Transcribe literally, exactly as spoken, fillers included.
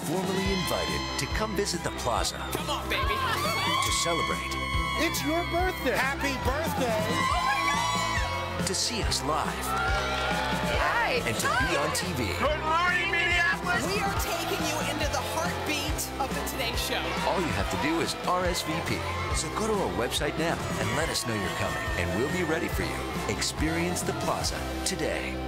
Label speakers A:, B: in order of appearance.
A: formally invited to come visit the plaza.
B: Come on, baby.
A: To celebrate.
C: It's your birthday. Happy birthday.
B: Oh my God!
A: To see us live.
D: Hi.
A: And to be on T V.
C: Good morning, Minneapolis.
B: We are taking you into the heartbeat of the Today Show.
A: All you have to do is R S V P. So go to our website now and let us know you're coming, and we'll be ready for you. Experience the plaza today.